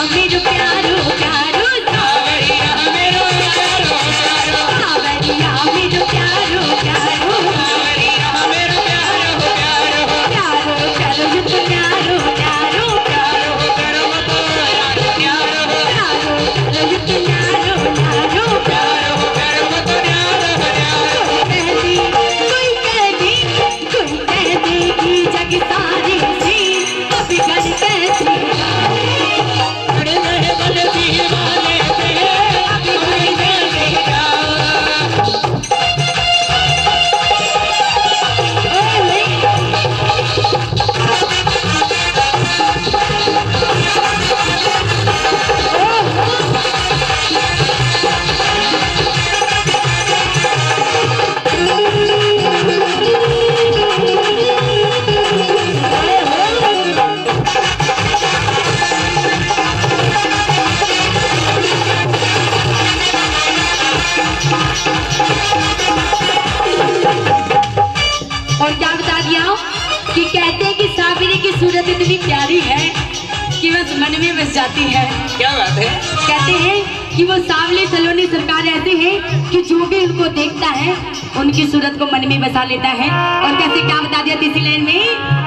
मेरो प्यारो प्यारो सावरिया मेरो प्यारो प्यारो सावरिया मेरो प्यारो प्यारो सावरिया मेरो प्यारो प्यारो प्यारो प्यारो युद्ध प्यारो प्यारो प्यारो करो तो यार प्यारो प्यारो युद्ध प्यारो प्यारो प्यारो करो तो यार कोई कह देगी जग सारी सी अभी गढ़ कैसी बड़े बड़े बड़े दीवाने थे अभी कोई देखेगा और क्या बता दिया कि कहते हैं कि सावरी की सूरत इतनी प्यारी है कि बस मन में बस जाती है। क्या बात है? कहते हैं कि वो सावले सलोनी सरकार ऐसे हैं कि जो भी उनको देखता है उनकी सूरत को मन में बसा लेता है। और कैसे क्या बता दिया तीसरी लाइन में